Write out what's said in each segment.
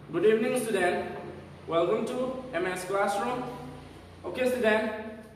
Good evening, student. Welcome to MS Classroom. Okay, student.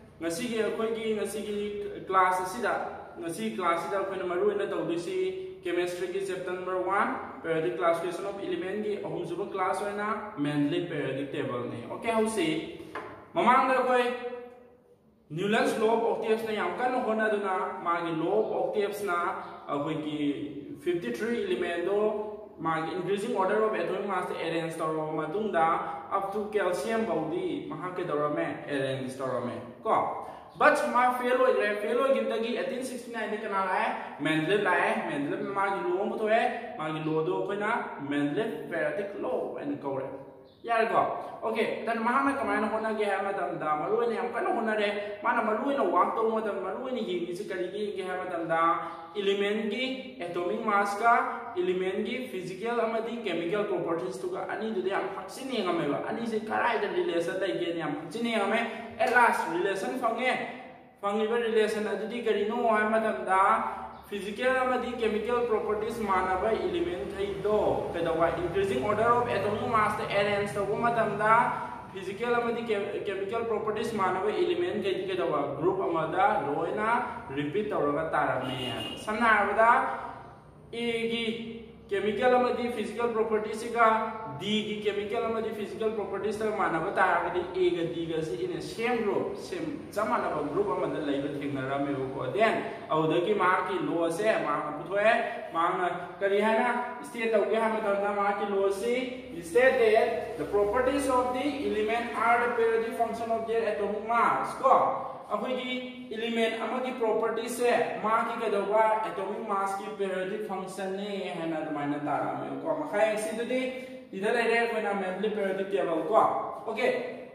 Ngasi class asida koi maru ina tawdisi chemistry ki chapter number 1 periodic classification of element ki ahumsuba class oina mainly periodic table ne. Okay, how say mamang da koi Newland's law of octaves na yam kan hona duna magi law of octaves na koi ki 53 element do magi increasing order of atomic mass arrange toro matungda up to calcium body mahake dorame arrange torome ko. But my fellow gimtagi 1869 kana lae Mendeleev magi law mo to magi law do koina Mendeleev periodic law and correct. Yeah, go. Okay, then Mahama Kamana Hona Gamadam da Maruini and Kanahonare, Mana Maruina walked over the Maruini, physically Gamadam da, elemengi, atomic maska, elemengi, physical amadi, chemical properties to Ani de Ampaxini Ameva, Ani is a character relation that Geniam Pachiniame, at last relation Fangiver relation at the Digarino, Amadam da. Physical and chemical properties manaba element do kadawa increasing order of atomic mass arrange the womadamda physical and chemical properties manaba element kadawa group amada loina repeat tawraga tarame samna habada A gi chemical and physical properties ga D ki chemical and physical properties ta manaba taragadi A ga D ga si in a same group same samana group amada laiba thingarame ko then audaki ma ki law se ma puthoe ma kari hana state tawge ha matamna ma ki law se state that the properties of the element are the periodic function of their atomic mass ko apoi ki element amagi properties se ma ki kadawa atomic mass ki periodic function ne hana damaina tarame ko ma khai si dudi idhar area ko na mainly periodic table ko okay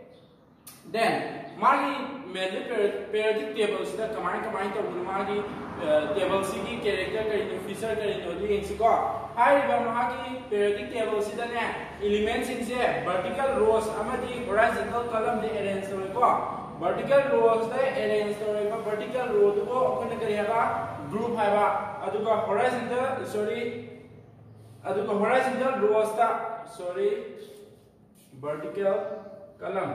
then magi mainly periodic table sida kamai to magi table sigi character kari feature kari no di siko hai ba magi periodic table sida ne elements in se vertical rows amadi horizontal column de arrange ko vertical rows de arrange ko vertical row to ko kari ba group hai ba aduga horizontal rows ta vertical column.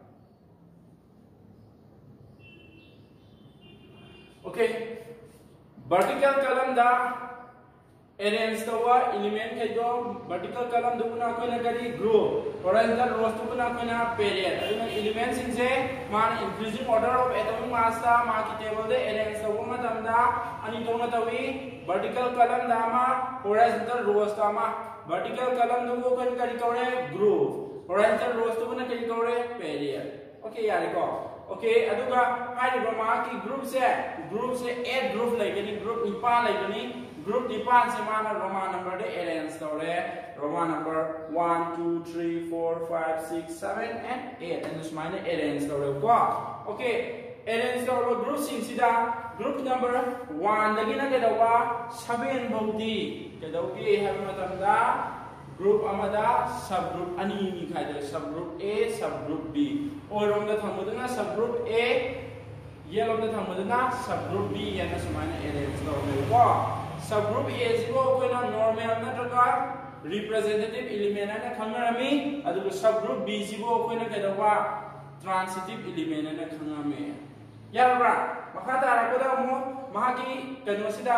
Okay, vertical column da arrange tawa element ke jo vertical column do na ko na kari group horizontal rows to na ko na period aduna elements in se man increasing order of atomic mass ta ma ki table de arrange tawa matam da ani to na tawi vertical column da ma horizontal rows ta ma vertical column do ko kari kore group horizontal rows to na kari kore period. Okay, yari ko okay aduga hai ba ma ki group se 8 group lagani group nipa lagani group nipa se mana roman number de arrange tore roman number 1 2 3 4 5 6 7 and 8 and this minor arrange tore ko okay arrange tore group sing sida group number 1 lagi na kedawa 7 bawdi kedawki have matamda group amada subgroup ani ni khaida subgroup A subgroup B or on the thamudana subgroup A yellow the thamudana subgroup B yana samana arrange normal ko subgroup A is ko na normal natraka representative element na khangarami adu subgroup B is ko na kedawa transitive element na khangarami yarra makata rakoda mo mahaki kanwasida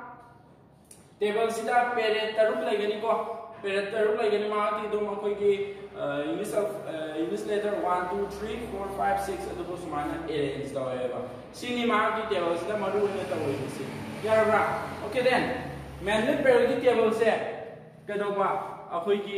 table sida period taruk lagani ko period like any mark do makoy English letter 1 2 3 4 5 6 adu ko sumana arrange daw eba sini mark table sida maru na tawoy si yara okay then mainly periodic table se kado ba akoy ki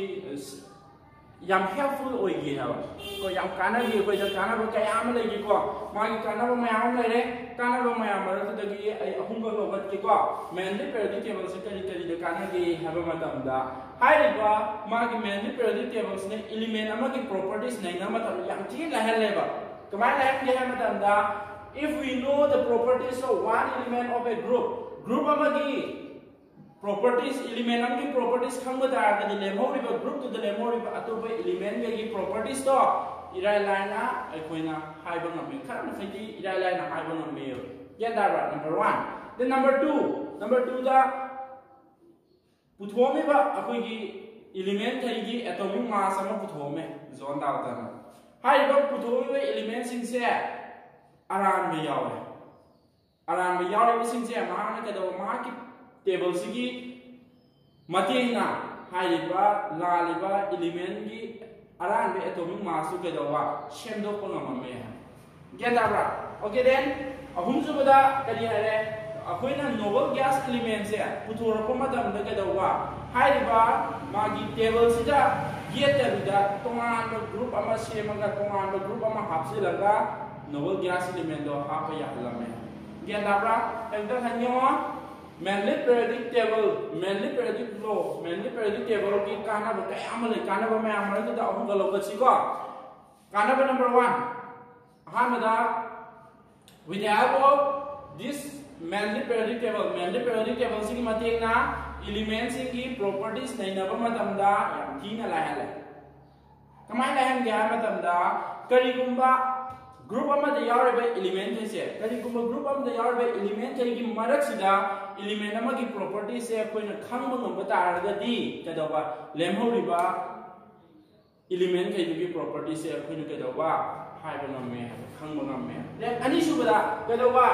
yam helpful oi gi ha ko yam kana gi ko ja kana ba kaya am lai gi ko magi kana ba mayam lai re kana ba mayam mar to dagi ai ahum ba lobat ki ko mainly periodic table se kari de kana gi ha ba matam da hai re ba magi mainly periodic tables ne element ama ki properties nei na matam yam thi la hel le ba kamai la hel ha matam da if we know the properties of one element of a group ama gi properties element am ki properties khangba da ga de lemori ba group to the lemori ba atoba element ga gi properties to irai line na aikoina hai ba ngam khar na phai irai line na hai ba ngam me ya da ra number 1 then number 2 da puthome ba akoi gi element thai atomic mass ama puthome zone data na hai ba puthome element sing se aran be yawe sing se ma na ka do ma ki table sigi mate na hai ba la ba element gi aran be atomic mass su ka do wa shem do ko ngam me get that right okay then ahum su bada kali hare akoina noble gas element se puthor ko madam da ka do wa hai ba magi table sida yeta bida tongan group ama semaga tongan group ama hapsilaga noble gas element do hapa ya halame gen dabra enta hanyo mainly periodic table ki kana ba kay amale kana ba may amale da ahum galo ka siko kana ba number 1 hamada with the help of this mainly periodic table sigi mateng na elements की properties नहीं नबा मतमदा याम थीना लाहले कमाई लाहन गया मतमदा करीगुम्बा group अमा द यारबे element से करीगुम्बा group अमा द यारबे element की मरक सिदा element अमा की properties से कोई न खंग मंग बता रगदी कदवा लेमहोरिबा element की properties से कोई न कदवा हाई बनमे खंग बनमे ले अनि सुबदा Kadwa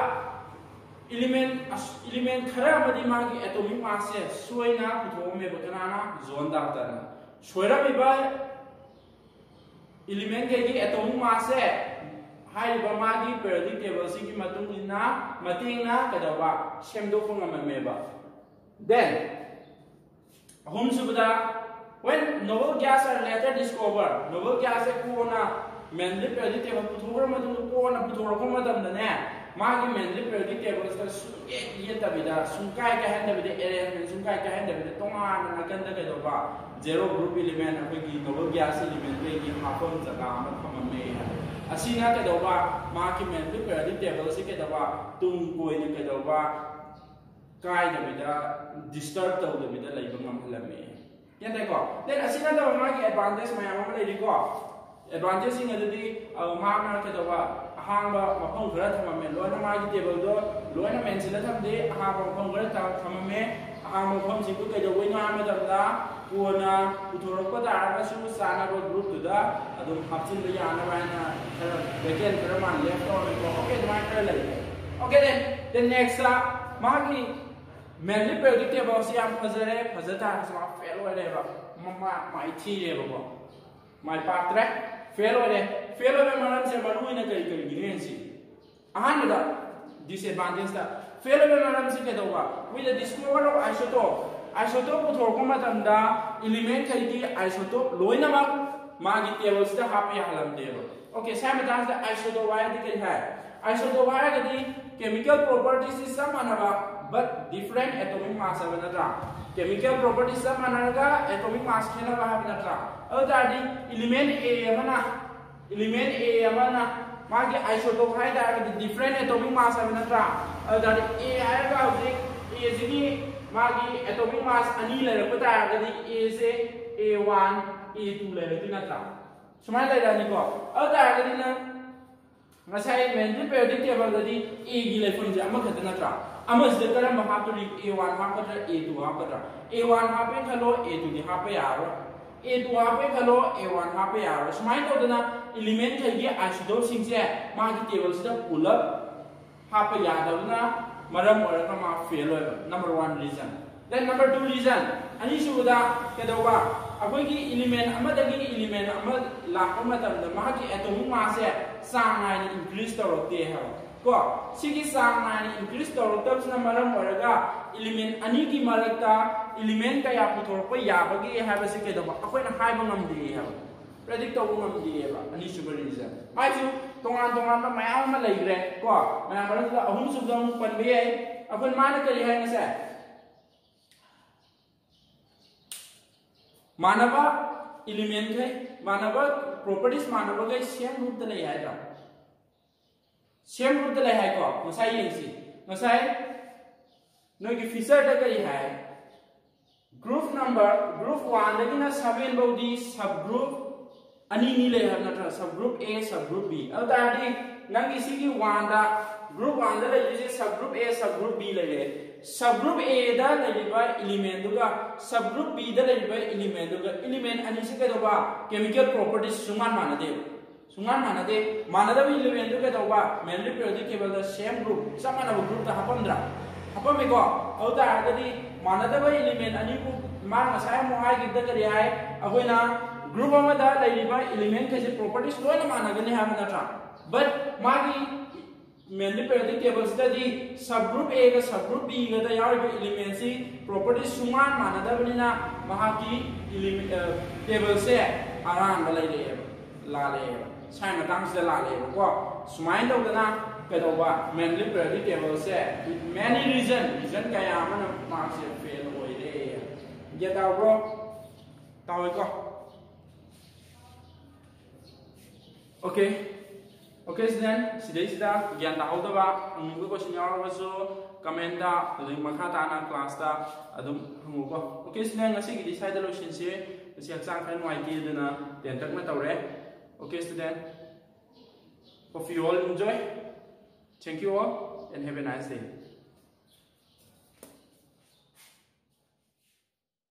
element khara madi magi atomic mass se soina puthome botana zone da tana soira biba element ke atomic mass se hai ba magi periodic table si ki matung ina matingna kadawa semdo phonga meba then hum subda when noble gas are later discovered noble gas se ko na mainly periodic table puthora matung ko na puthora ko madam ne मागी mainly periodic tables का ये तबिदा सुनकाय का है तबिदा arrangement सुनकाय का है तबिदा तोंगान ना कंदा के दोबा zero group element अभी की noble gas element पे की हाफम जगह में हम में है असीना के दोबा मागी mainly periodic tables के दोबा तुम कोई ने के दोबा काय तबिदा disturb तो तबिदा लाइफ में हम में ये देखो then असीना तो मागी advantage में हम ले देखो advantage इंग अदुदी मागना के दोबा hangba mapong khara thamame loina magi table do loina mensila thamde hangba mapong khara thamame hangba mapong siku ke do wina ma damda kuona uthorok pa da ga su sana ro group da adum hapchin da yana bana vacant khara man left on ko okay my khara lai okay then next magi mainly periodic table si am phajare phajata sama fail wa re ba mama mai thi re ba my patre fail wa maram se maru ina kari gine si ahan da disadvantage da fail wa maram se ke dowa with the discovery of isotope ko thor ko matam da element kai ki isotope loina ma magi tables da happy halam table okay same da isotope wa di kai hai isotope wa ga di chemical properties is samana ba but different atomic mass have na chemical properties samana ga atomic mass khena ba have na ada di element A amana magi isotope hai da different atomic mass have na ada di A hai ga object A jini magi atomic mass ani le ko ta ga di A se A1 A2 le di na ta sumai da ni ko ada ga di na ngasai mainly periodic table ga di A gi le phun ja ma khat na ta amas de karam ha to A1 ha ka A2 ha ka A1 ha pe khalo A2 di ha pe aro A2 ha pe khalo A1 ha pe aro sumai to dana element thai gi isotope sing se ma gi table sida pull up ha pe ya da na maram ora ka ma fail oi number 1 reason then number 2 reason ani su da ke do ba akoi gi element ama da gi element ama la ko ma tam da ma gi atomic mass se sang nai ni increase to rote ha ko sigi sang nai ni increase to rote na maram ora ga element ani gi marakta element ka ya puthor pa ya ba gi ha ba se ke do ba akoi na hai ba ngam di ha predict to ngam di ba ani su ba reason mai su tongan ma mayam ma lai gre ko mayam ba da ahum su dam pan be ai akoi ma na kali hai na se मानवा element है मानवा properties मानवा के same रूप तले है दा same रूप तले है को मसाई यंसी मसाई नो की फीचर द करी है ग्रुप नंबर ग्रुप 1 लेकिन 7 बौदी सब ग्रुप अनि नि ले है नत्र subgroup A subgroup B अब तादी नंग इसी की 1 दा ग्रुप 1 दा ले subgroup A subgroup B ले subgroup A da leriba element duga subgroup B da leriba element duga element ani se kedoba chemical properties suman manade manada element duga kedoba mainly periodic table the same group samana group ta hapamdra hapame ko auta agadi manada element ani ku man masai mo hai gidda kari hai agoina group amada leriba element ke properties loina managani ha manatra but magi mainly periodic table study subgroup A ga subgroup B ga da yaw element si properties suman manada banina mahaki element table se aran ba lai la le sai matang se la le ko sumain do da na ke do ba mainly periodic table se many reason kaya mana mark se fail oi de get out bro taw ko okay student sida gyan ta hauda ba ngu ko senior waso comment da link makha ta na class ta adum ngu ko okay student ngasi gi decide lo shin se si exam kan wai ti de na ten tak na tawre okay student hope you all enjoy thank you all and have a nice day